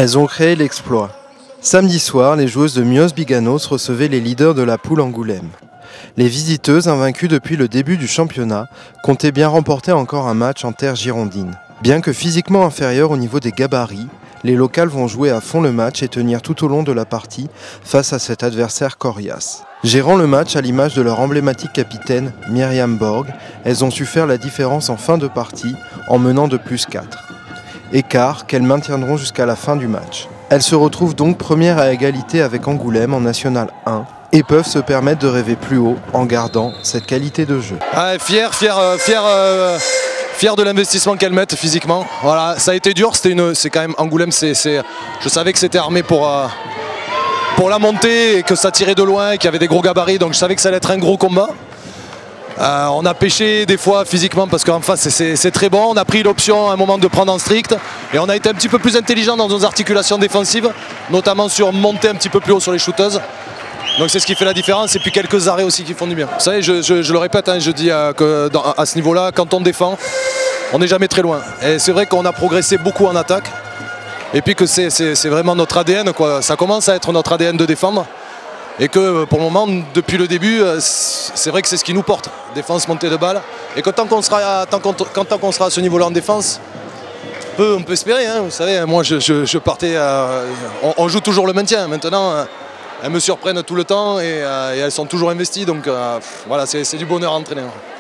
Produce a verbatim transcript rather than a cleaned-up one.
Elles ont créé l'exploit. Samedi soir, les joueuses de Mios Biganos recevaient les leaders de la poule Angoulême. Les visiteuses, invaincues depuis le début du championnat, comptaient bien remporter encore un match en terre girondine. Bien que physiquement inférieurs au niveau des gabarits, les locales vont jouer à fond le match et tenir tout au long de la partie face à cet adversaire coriace. Gérant le match à l'image de leur emblématique capitaine Myriam Borg, elles ont su faire la différence en fin de partie en menant de plus quatre. Écart qu'elles maintiendront jusqu'à la fin du match. Elles se retrouvent donc premières à égalité avec Angoulême en National un et peuvent se permettre de rêver plus haut en gardant cette qualité de jeu. Ah, fier, fier, euh, fier, euh, fier de l'investissement qu'elles mettent physiquement. Voilà, ça a été dur, c'était une, c'est quand même Angoulême. C'est, c'est, je savais que c'était armé pour, euh, pour la montée et que ça tirait de loin et qu'il y avait des gros gabarits, donc je savais que ça allait être un gros combat. Euh, on a pêché des fois physiquement parce qu'en face c'est très bon. On a pris l'option à un moment de prendre en strict et on a été un petit peu plus intelligent dans nos articulations défensives, notamment sur monter un petit peu plus haut sur les shooteuses. Donc c'est ce qui fait la différence et puis quelques arrêts aussi qui font du bien. Vous savez, je, je, je le répète, hein, je dis euh, que dans, à ce niveau-là, quand on défend, on n'est jamais très loin. Et c'est vrai qu'on a progressé beaucoup en attaque et puis que c'est vraiment notre A D N, quoi. Ça commence à être notre A D N de défendre. Et que pour le moment, depuis le début, c'est vrai que c'est ce qui nous porte. Défense, montée de balle. Et que tant qu'on sera, tant qu'on, tant qu'on sera à ce niveau-là en défense, on peut, on peut espérer. Hein, vous savez, moi je, je, je partais. Euh, on, on joue toujours le maintien. Maintenant, euh, elles me surprennent tout le temps et, euh, et elles sont toujours investies. Donc euh, voilà, c'est du bonheur à entraîner.